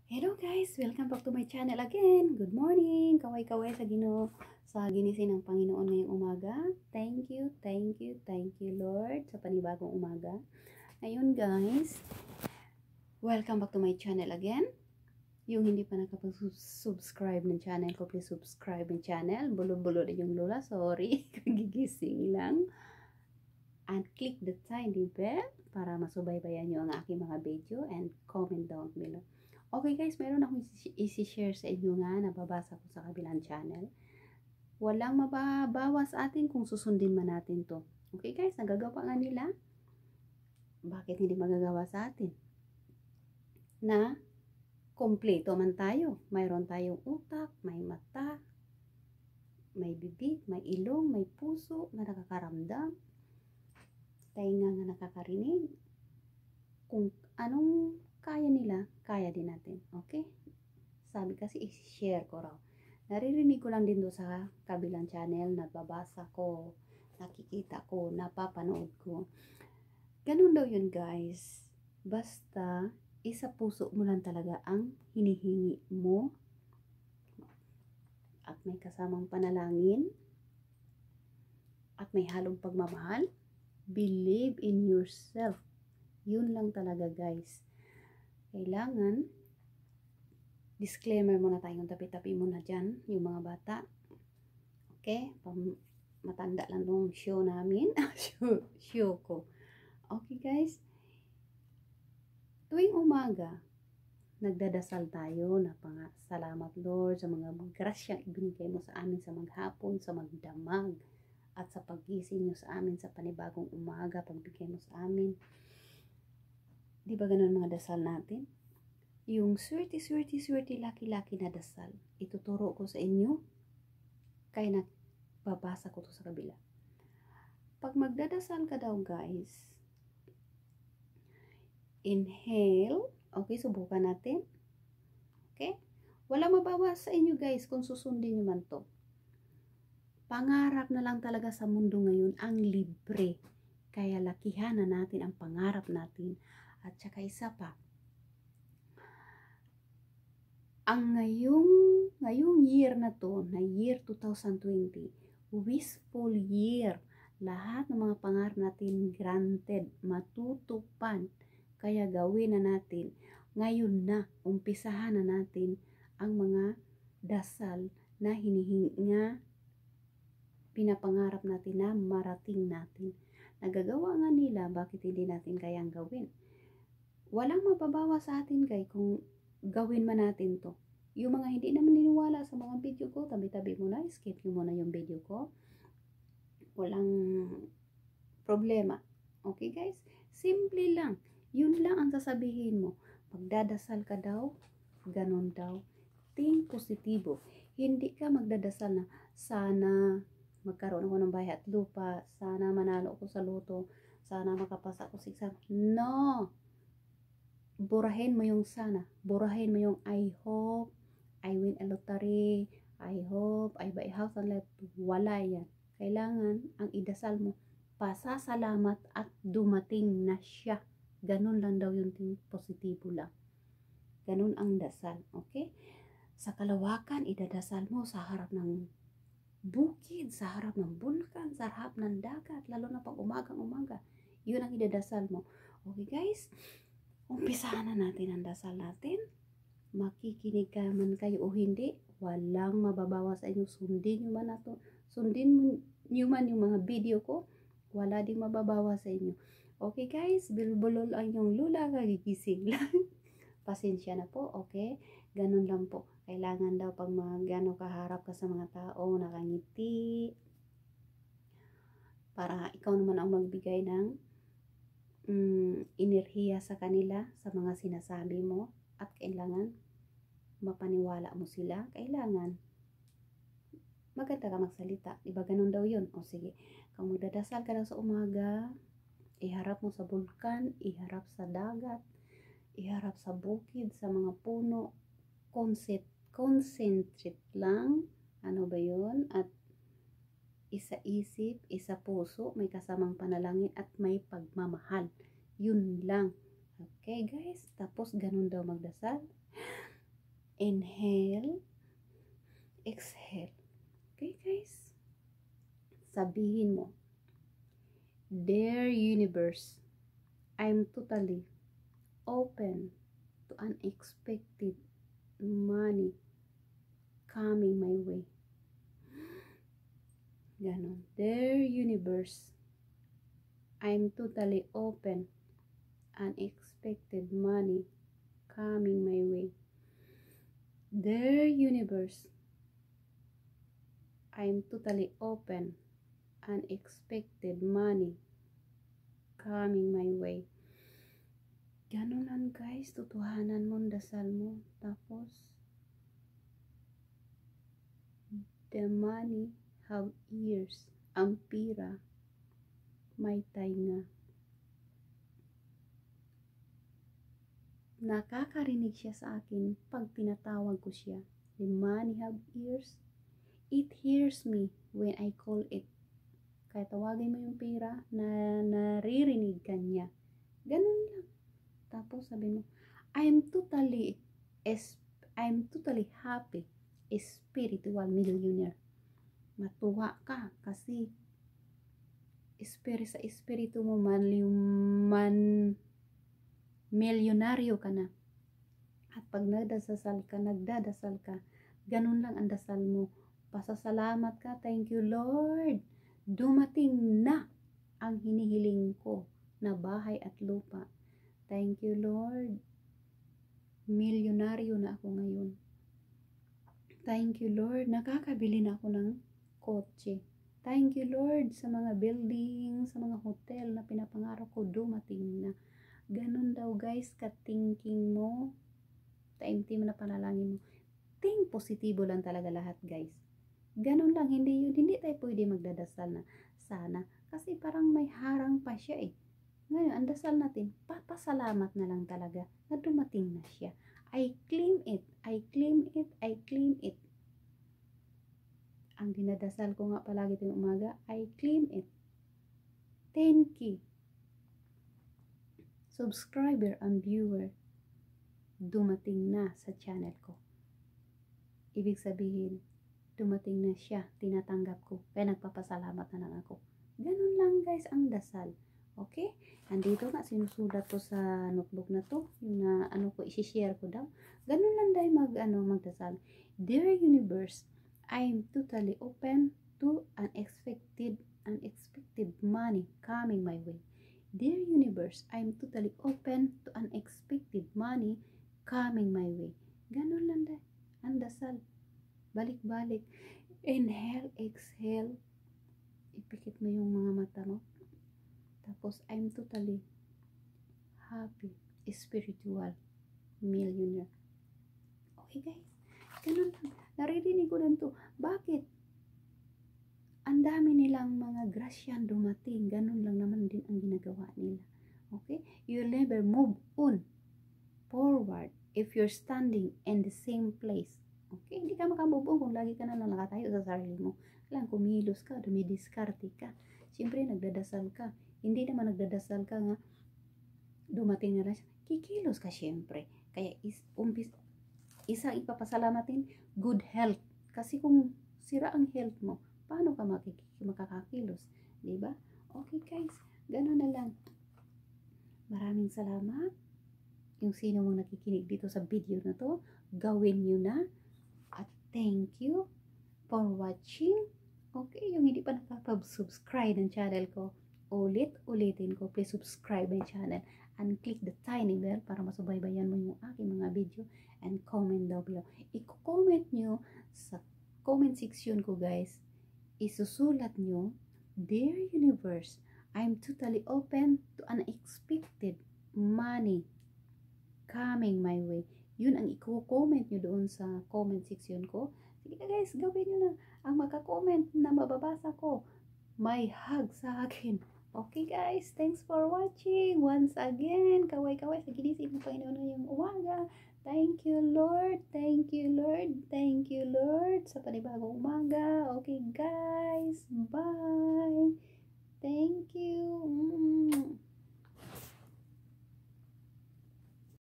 Hello guys! Welcome back to my channel again. Good morning! Kaway-kaway sa ginising ng Panginoon ngayong umaga. Thank you, Lord, sa panibagong umaga. Ngayon guys, welcome back to my channel again. Yung hindi pa nakapag-subscribe ng channel ko, please subscribe ng channel. Bulo-bulo na yung lula, sorry. Kagigising lang. And click the tiny bell para masubaybayan nyo ang aking mga video and comment down below. Okay guys, meron akong isi-share sa inyo nga, nababasa ko sa kabilang channel. Walang mababawas atin kung susundin man natin to. Okay guys, nagagawa nga nila. Bakit hindi magagawa sa atin? Na kompleto man tayo. Mayroon tayong utak, may mata, may bibig, may ilong, may puso na nakakaramdam. Tainga nga nakakarinig. Kung anong kaya nila, kaya din natin. Okay? Sabi kasi i-share ko raw. Naririnig ko lang din doon sa kabilang channel, nababasa ko, nakikita ko, napapanood ko. Ganun daw yun guys. Basta, isa puso mo lang talaga ang hinihingi mo. At may kasamang panalangin. At may halong pagmamahal. Believe in yourself. Yun lang talaga guys. Kailangan, disclaimer muna tayong tabi-tabi muna dyan, yung mga bata. Okay? Matanda lang yung show namin. show ko. Okay guys? Tuwing umaga, nagdadasal tayo na salamat Lord sa mga grasyang ibinigay mo sa amin sa maghapon, sa magdamag, at sa pagising nyo sa amin sa panibagong umaga, pagbigay mo sa amin. Di ba ganun mga dasal natin? Yung swerte, laki-laki na dasal. Ituturo ko sa inyo. Kaya nagbabasa ko to sa kabila. Pag magdadasal ka daw guys, inhale. Okay, subukan natin. Okay? Wala mabawas sa inyo guys kung susundin nyo man to. Pangarap na lang talaga sa mundo ngayon ang libre. Kaya lakihan na natin ang pangarap natin. At saka isa pa, ang ngayong year na to, na year 2020, wishful year. Lahat ng mga pangarap natin granted, matutupad. Kaya gawin na natin. Ngayon na, umpisahan na natin ang mga dasal na hinihinga, pinapangarap natin na marating natin. Nagagawa nga nila, bakit hindi natin kayang gawin? Walang mababawa sa atin guys kung gawin man natin to. Yung mga hindi naman niniwala sa mga video ko, tabi-tabi mo na, skip nyo muna yung video ko. Walang problema. Okay guys? Simple lang. Yun lang ang sasabihin mo. Magdadasal ka daw, ganun daw. Think positibo. Hindi ka magdadasal na sana magkaroon ako ng bahay at lupa, sana manalo ako sa loto, sana makapasa ako sa exam. No! Burahin mo yung sana. Burahin mo yung I hope, I win a lottery, I hope, I buy a house and life. Wala yan. Kailangan, ang idasal mo, pasasalamat at dumating na siya. Ganun lang daw yung positibo lang. Ganun ang dasal. Okay? Sa kalawakan, idadasal mo sa harap ng bukid, sa harap ng bulkan, sa harap ng dagat, lalo na pag umagang-umaga. Yun ang idadasal mo. Okay guys? Umpisahan na natin ang dasal natin. Makikinig ka man kayo o hindi, walang mababawa sa inyo. Sundin nyo man nato. Sundin nyo man yung mga video ko. Wala ding mababawa sa inyo. Okay guys, bilbulol ang yung lula, kagigising lang. Pasensya na po, okay? Ganun lang po. Kailangan daw pag kaharap ka sa mga tao, nakangiti. Para ikaw naman ang magbigay ng enerhiya sa kanila, sa mga sinasabi mo, at kailangan mapaniwala mo sila. Kailangan maganda ka magsalita. Diba ganun daw yun? O sige, kung magdadasal ka daw sa umaga, iharap mo sa bulkan, iharap sa dagat, iharap sa bukid, sa mga puno. Concentrate lang. Ano ba yun? At isa isip, isa puso, may kasamang panalangin at may pagmamahal. Yun lang. Okay guys, tapos ganun daw magdasal. Inhale, exhale. Okay guys? Sabihin mo, Dear universe, I'm totally open to unexpected money coming my way. Ganon. Dear universe, I'm totally open, unexpected money coming my way. Dear universe, I'm totally open, unexpected money coming my way. Ganon lang guys, tutuhanan mo, dasal mo. Tapos, the money have ears. Ang pira, may tainga. Nakakarinig siya sa akin pag tinatawag ko siya. The money have ears. It hears me when I call it. Kaya tawagin mo yung pera na naririnig ka niya. Ganun lang. Tapos sabi mo, I'm totally happy, spiritual millionaire. Matuwa ka kasi sa espiritu mo milyonaryo ka na. At pag nagdadasal ka, ganun lang ang dasal mo. Pasasalamat ka, thank you Lord. Dumating na ang hinihiling ko na bahay at lupa. Thank you Lord. Milyonaryo na ako ngayon. Thank you Lord, nakakabili na ako ng kotse. Thank you Lord sa mga building, sa mga hotel na pinapangarap ko, dumating na. Ganun daw guys, ka-thinking mo, taimtim na panalangin mo. Think positibo lang talaga lahat guys. Ganun lang, hindi tayo pwede magdadasal na sana. Kasi parang may harang pa siya eh. Ngayon, ang dasal natin, papasalamat na lang talaga na dumating na siya. I claim it, I claim it, I claim it. Ang dinadasal ko nga palagi tuwing umaga, I claim it. 10K subscriber and viewer dumating na sa channel ko. Ibig sabihin, dumating na siya, tinatanggap ko, kaya nagpapasalamat na lang ako. Ganun lang guys ang dasal. Okay? Andito nga, sinusulat ko sa notebook na to, yung isishare ko daw. Ganun lang dahil magdasal. Dear universe, I'm totally open to unexpected money coming my way. Dear universe, I'm totally open to unexpected money coming my way. Ganun lang dahil ang dasal. Balik-balik. Inhale, exhale. Ipikit mo yung mga mata mo. Tapos, I'm totally happy, spiritual millionaire. Okay guys, ganun lang. Naririnig ko lang to. Bakit? Ang dami nilang mga grasyan dumating. Ganun lang naman din ang ginagawa nila. Okay? You'll never move on forward if you're standing in the same place. Okay? Hindi ka makamove on kung lagi ka na lang nakatayo sa sarili mo. Kailangan kumilos ka, dumidiskarte ka. Siyempre, nagdadasal ka. Hindi naman nagdadasal ka nga, dumating na siya. Kikilos ka siyempre. Kaya isang ipapasalamatin, good health. Kasi kung sira ang health mo, paano ka makakakilos? Diba? Okay guys, gano'n na lang. Maraming salamat. Yung sino mong nakikinig dito sa video na to, gawin nyo na. At thank you for watching. Okay, yung hindi pa nakapag-subscribe ng channel ko, ulitin ko, please subscribe my channel and click the tiny bell para masubaybayan mo yung aking mga video and comment down below. I-comment nyo sa comment section ko guys. Isusulat nyo, Dear Universe, I'm totally open to unexpected money coming my way. Yun ang i-comment nyo doon sa comment section ko. Sige guys, gawin nyo na. Ang maka-comment na mababasa ko, may hug sa akin. Okay guys, thanks for watching. Once again, kaway-kaway sa ginising ng Panginoon ngayong umaga. Thank you Lord, thank you Lord, thank you Lord sa panibagong umaga. Okay guys, bye. Thank you.